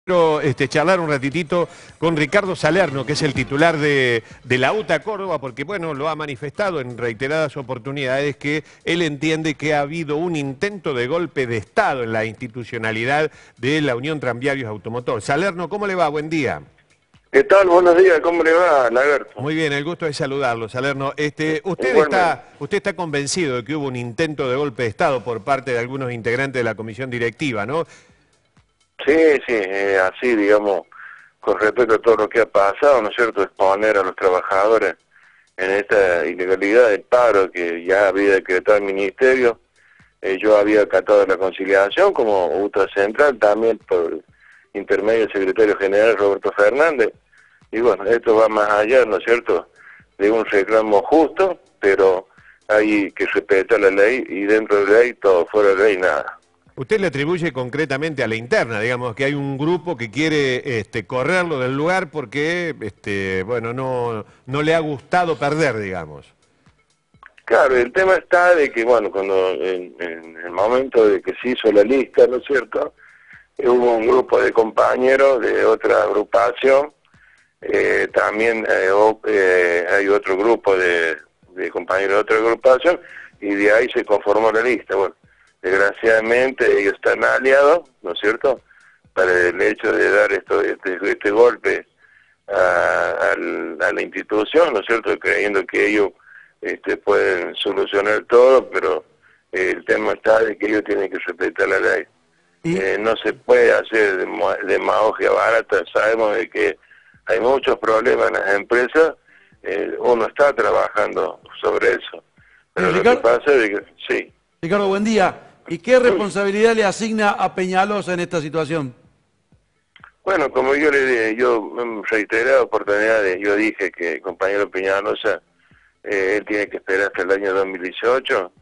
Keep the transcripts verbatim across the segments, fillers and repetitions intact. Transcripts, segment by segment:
Quiero este, charlar un ratitito con Ricardo Salerno, que es el titular de, de la UTA Córdoba, porque bueno, lo ha manifestado en reiteradas oportunidades que él entiende que ha habido un intento de golpe de Estado en la institucionalidad de la Unión Tranviarios Automotor. Salerno, ¿cómo le va? Buen día. ¿Qué tal? Buenos días, ¿cómo le va, Lagarto? Muy bien, el gusto de saludarlo, Salerno. Este, usted, está, usted está convencido de que hubo un intento de golpe de Estado por parte de algunos integrantes de la comisión directiva, ¿no? Sí, sí, eh, así, digamos, con respecto a todo lo que ha pasado, ¿no es cierto?, exponer a los trabajadores en esta ilegalidad del paro que ya había decretado el Ministerio. Eh, yo había acatado la conciliación como UTA Central, también por intermedio del secretario general Roberto Fernández. Y bueno, esto va más allá, ¿no es cierto?, de un reclamo justo, pero hay que respetar la ley y dentro de la ley todo, fuera de la ley nada. Usted le atribuye concretamente a la interna, digamos, que hay un grupo que quiere este, correrlo del lugar porque, este, bueno, no, no le ha gustado perder, digamos. Claro, el tema está de que, bueno, cuando en, en el momento de que se hizo la lista, ¿no es cierto?, hubo un grupo de compañeros de otra agrupación, eh, también eh, o, eh, hay otro grupo de, de compañeros de otra agrupación, y de ahí se conformó la lista. Bueno, desgraciadamente ellos están aliados, ¿no es cierto?, para el hecho de dar esto, este, este golpe a, a, a la institución, ¿no es cierto?, creyendo que ellos este, pueden solucionar todo, pero eh, el tema está de que ellos tienen que respetar la ley. Eh, no se puede hacer demagogia barata, sabemos de que hay muchos problemas en las empresas, eh, uno está trabajando sobre eso, pero eh, lo Ricardo, que pasa es que, sí. Ricardo, buen día. ¿Y qué responsabilidad le asigna a Peñalosa en esta situación? Bueno, como yo le dije, yo en reiteradas oportunidades, yo dije que el compañero Peñalosa, eh, él tiene que esperar hasta el año dos mil dieciocho,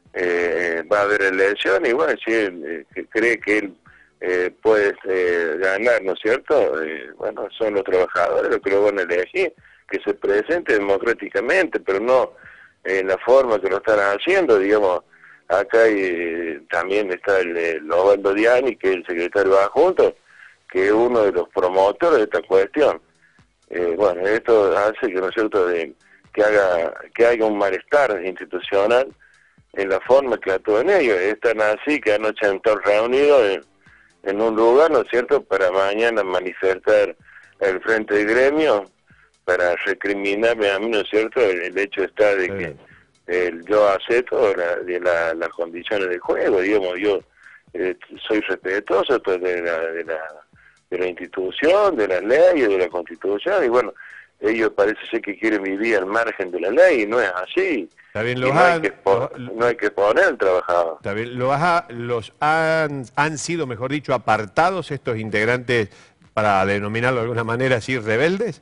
eh, va a haber elecciones, y bueno, si él eh, cree que él eh, puede eh, ganar, ¿no es cierto? Eh, bueno, son los trabajadores los que lo van a elegir, que se presente democráticamente, pero no en la forma que lo están haciendo, digamos. Acá eh, también está el, el Osvaldo Diani, que es el secretario adjunto, que es uno de los promotores de esta cuestión. Eh, bueno, esto hace que, ¿no es cierto?, de, que haga que haya un malestar institucional en la forma que actúan ellos. Están así que anoche han estado reunidos en, en un lugar, ¿no es cierto?, para mañana manifestar el frente del gremio, para recriminarme a mí, ¿no es cierto?, el, el hecho está de que el, yo acepto la, de la, las condiciones del juego, digamos, yo eh, soy respetuoso de la, de, la, de la institución, de las leyes, de la Constitución, y bueno, ellos parece ser que quieren vivir al margen de la ley, y no es así. Está bien, y los no, han, hay que los, no hay que poner al trabajador. Está bien, los, ha, los han, han sido, mejor dicho, apartados estos integrantes, para denominarlo de alguna manera así, rebeldes.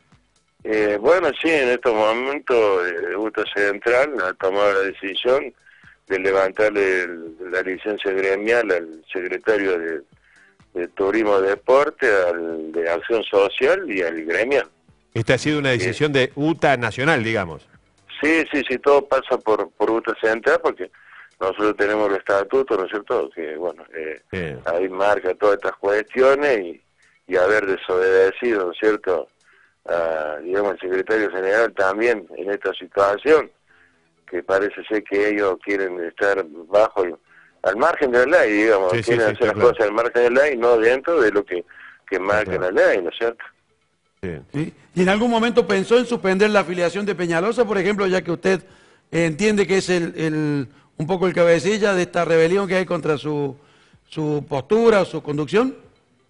Eh, bueno, sí, en estos momentos el UTA Central ha tomado la decisión de levantarle el, la licencia gremial al secretario de, de Turismo y Deporte, al de Acción Social y al gremial. Esta ha sido una decisión eh, de UTA Nacional, digamos. Sí, sí, sí, todo pasa por, por UTA Central, porque nosotros tenemos el estatuto, ¿no es cierto?, que bueno, eh, sí. Ahí marca todas estas cuestiones y, y haber desobedecido, ¿no es cierto?, Uh, digamos, el secretario general también en esta situación, que parece ser que ellos quieren estar bajo el, al margen de la ley, digamos, sí, quieren sí, sí, hacer las claro. cosas al margen de la ley, no dentro de lo que, que marca sí, claro. la ley, ¿no es cierto? Sí. ¿Sí? ¿Y en algún momento pensó en suspender la afiliación de Peñalosa, por ejemplo, ya que usted eh, entiende que es el, el un poco el cabecilla de esta rebelión que hay contra su, su postura o su conducción?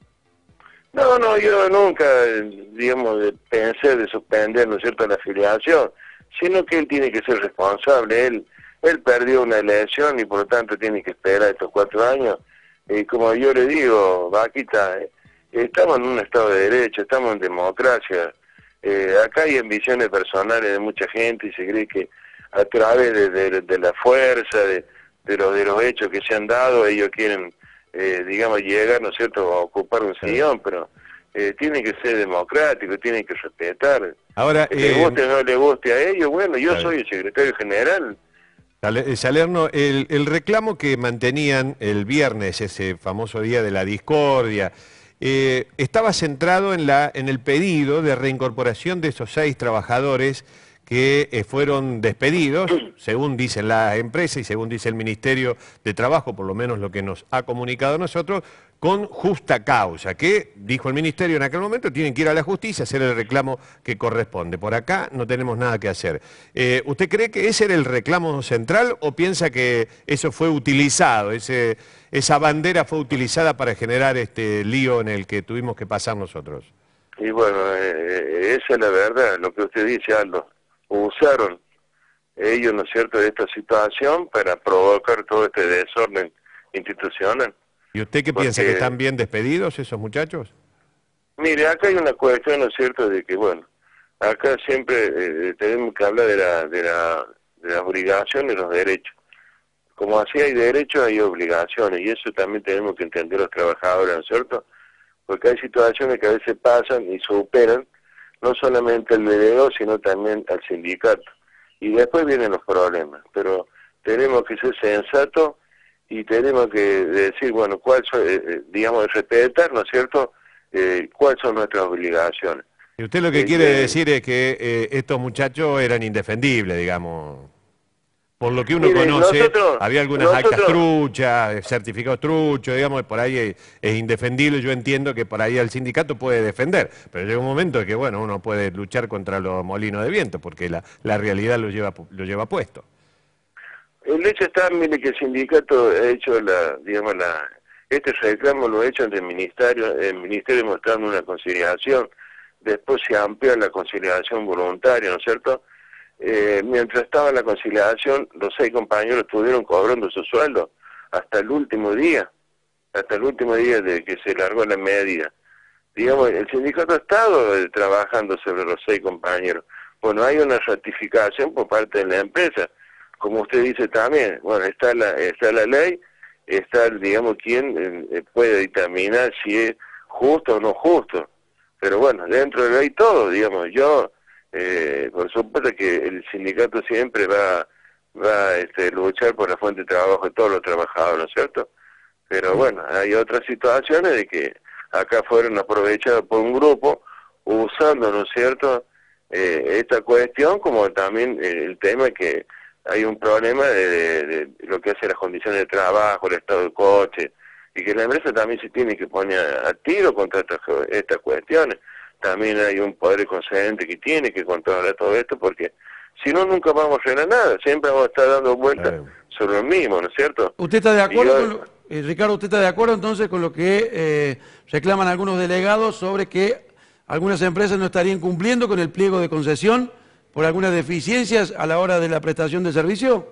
No, no, yo nunca, digamos, pensé de suspender, ¿no es cierto?, la afiliación, sino que él tiene que ser responsable. Él él perdió una elección y por lo tanto tiene que esperar estos cuatro años. Y como yo le digo, Vaquita, eh, estamos en un Estado de Derecho, estamos en democracia. Eh, acá hay ambiciones personales de mucha gente y se cree que a través de, de, de la fuerza, de, de, los, de los hechos que se han dado, ellos quieren... Eh, digamos, llegar, ¿no es cierto?, a ocupar un sillón, sí. pero eh, tiene que ser democrático, tiene que respetar. Ahora, que eh, le guste o no le guste a ellos, bueno, yo soy el secretario general. Salerno, el, el reclamo que mantenían el viernes, ese famoso día de la discordia, eh, estaba centrado en, la, en el pedido de reincorporación de esos seis trabajadores que eh, fueron despedidos, según dicen las empresas y según dice el Ministerio de Trabajo, por lo menos lo que nos ha comunicado a nosotros, con justa causa, que, dijo el Ministerio en aquel momento, tienen que ir a la justicia a hacer el reclamo que corresponde. Por acá no tenemos nada que hacer. Eh, ¿Usted cree que ese era el reclamo central o piensa que eso fue utilizado, ese, esa bandera fue utilizada para generar este lío en el que tuvimos que pasar nosotros? Y bueno, eh, esa es la verdad, lo que usted dice, Aldo. Usaron ellos, ¿no es cierto?, de esta situación para provocar todo este desorden institucional. ¿Y usted qué Porque, piensa, que están bien despedidos esos muchachos? Mire, acá hay una cuestión, ¿no es cierto?, de que, bueno, acá siempre eh, tenemos que hablar de, la, de, la, de las obligaciones y los derechos. Como así hay derechos, hay obligaciones, y eso también tenemos que entender los trabajadores, ¿no es cierto? Porque hay situaciones que a veces pasan y superan no solamente al delegado, sino también al sindicato. Y después vienen los problemas, pero tenemos que ser sensatos y tenemos que decir, bueno, cuál son, eh, digamos, respetar, ¿no es cierto?, eh, cuáles son nuestras obligaciones. Y usted lo que eh, quiere eh, decir es que eh, estos muchachos eran indefendibles, digamos. Por lo que uno Mire, conoce, nosotros, había algunas nosotros, actas truchas, certificados truchos, digamos, por ahí es, es indefendible. Yo entiendo que por ahí el sindicato puede defender, pero llega un momento en que, bueno, uno puede luchar contra los molinos de viento, porque la, la realidad lo lleva, lo lleva puesto. El hecho está, mire, que el sindicato ha hecho la, digamos, la, este reclamo lo ha hecho ante el ministerio, el ministerio mostrando una conciliación, después se amplió la conciliación voluntaria, ¿no es cierto? Eh, mientras estaba la conciliación, los seis compañeros estuvieron cobrando su sueldo hasta el último día, hasta el último día de que se largó la medida. Digamos, el sindicato ha estado eh, trabajando sobre los seis compañeros. Bueno, hay una ratificación por parte de la empresa, como usted dice también. Bueno, está la, está la ley, está, digamos, quien eh, puede determinar si es justo o no justo. Pero bueno, dentro de la ley todo, digamos, yo... Eh, por supuesto que el sindicato siempre va, va a este, luchar por la fuente de trabajo de todos los trabajadores, ¿no es cierto? Pero bueno, hay otras situaciones de que acá fueron aprovechados por un grupo usando, ¿no es cierto?, eh, esta cuestión, como también eh, el tema que hay un problema de, de, de lo que hace las condiciones de trabajo, el estado del coche, y que la empresa también se tiene que poner a, a tiro contra estas, estas cuestiones. También hay un poder concedente que tiene que controlar todo esto, porque si no, nunca vamos a frenar nada, siempre vamos a estar dando vueltas claro. sobre lo mismo, ¿no es cierto? ¿Usted está de acuerdo, yo, con lo, eh, Ricardo, usted está de acuerdo entonces con lo que eh, reclaman algunos delegados sobre que algunas empresas no estarían cumpliendo con el pliego de concesión por algunas deficiencias a la hora de la prestación de servicio?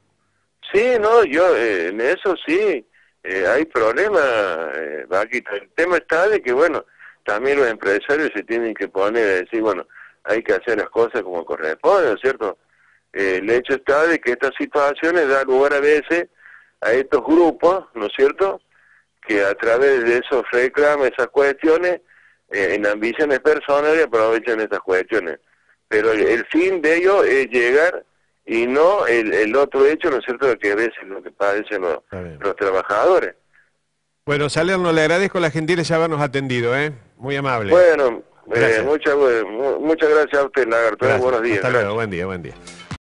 Sí, no, yo eh, en eso sí, eh, hay problemas, eh, aquí el tema está de que, bueno, también los empresarios se tienen que poner a decir, bueno, hay que hacer las cosas como corresponde, ¿no es cierto? Eh, el hecho está de que estas situaciones dan lugar a veces a estos grupos, ¿no es cierto?, que a través de esos reclaman esas cuestiones, eh, en ambiciones personales aprovechan estas cuestiones. Pero el, el fin de ello es llegar y no el, el otro hecho, ¿no es cierto?, de que a veces lo que padecen los, los trabajadores. Bueno, Salerno, le agradezco la gentileza de habernos atendido, ¿eh? Muy amable. Bueno, eh, muchas, muchas gracias a usted, Lagarto. Buenos días. Hasta luego, buen día, buen día.